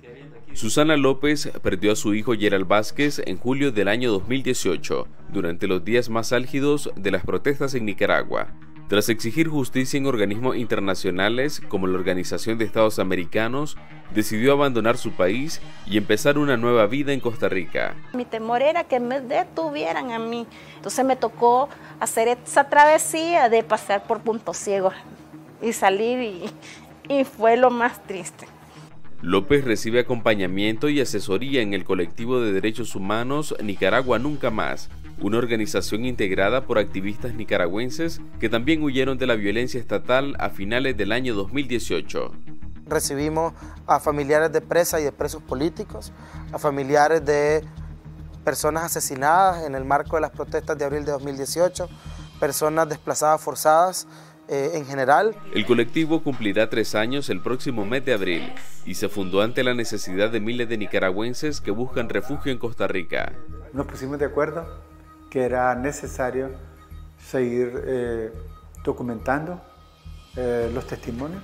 Susana López perdió a su hijo Gerald Vázquez en julio del año 2018, durante los días más álgidos de las protestas en Nicaragua. Tras exigir justicia en organismos internacionales como la Organización de Estados Americanos, decidió abandonar su país y empezar una nueva vida en Costa Rica. Mi temor era que me detuvieran a mí, entonces me tocó hacer esa travesía de pasar por Puntos Ciegos y salir y fue lo más triste. López recibe acompañamiento y asesoría en el colectivo de derechos humanos Nicaragua Nunca Más, una organización integrada por activistas nicaragüenses que también huyeron de la violencia estatal a finales del año 2018. Recibimos a familiares de presas y de presos políticos, a familiares de personas asesinadas en el marco de las protestas de abril de 2018, personas desplazadas forzadas en general. El colectivo cumplirá 3 años el próximo mes de abril y se fundó ante la necesidad de miles de nicaragüenses que buscan refugio en Costa Rica. Nos pusimos de acuerdo que era necesario seguir documentando los testimonios,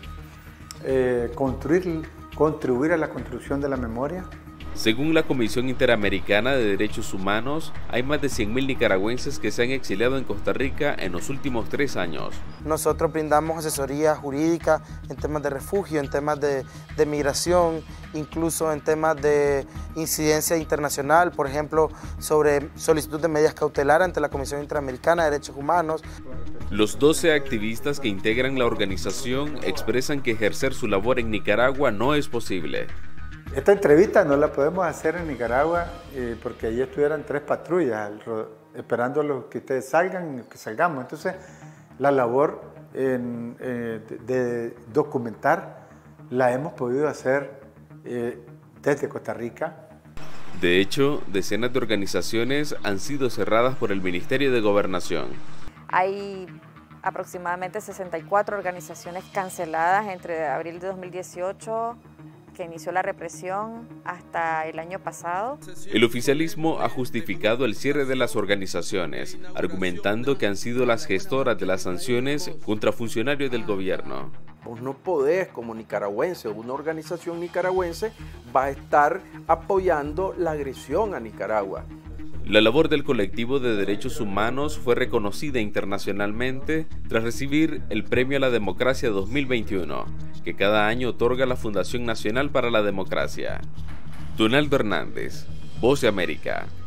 contribuir a la construcción de la memoria. Según la Comisión Interamericana de Derechos Humanos, hay más de 100.000 nicaragüenses que se han exiliado en Costa Rica en los últimos 3 años. Nosotros brindamos asesoría jurídica en temas de refugio, en temas de migración, incluso en temas de incidencia internacional, por ejemplo, sobre solicitud de medidas cautelares ante la Comisión Interamericana de Derechos Humanos. Los 12 activistas que integran la organización expresan que ejercer su labor en Nicaragua no es posible. Esta entrevista no la podemos hacer en Nicaragua porque allí estuvieran 3 patrullas esperando los que ustedes salgan y que salgamos. Entonces, la labor de documentar la hemos podido hacer desde Costa Rica. De hecho, decenas de organizaciones han sido cerradas por el Ministerio de Gobernación. Hay aproximadamente 64 organizaciones canceladas entre abril de 2018, que inició la represión, hasta el año pasado. El oficialismo ha justificado el cierre de las organizaciones, argumentando que han sido las gestoras de las sanciones contra funcionarios del gobierno. Vos no podés, como nicaragüense o una organización nicaragüense, va a estar apoyando la agresión a Nicaragua. La labor del colectivo de derechos humanos fue reconocida internacionalmente tras recibir el Premio a la Democracia 2021, que cada año otorga la Fundación Nacional para la Democracia. Donaldo Hernández, Voz de América.